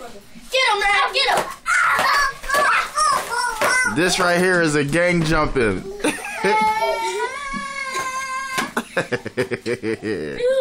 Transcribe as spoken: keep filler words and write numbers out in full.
Get him, man. Get him. This right here is a gang jumping.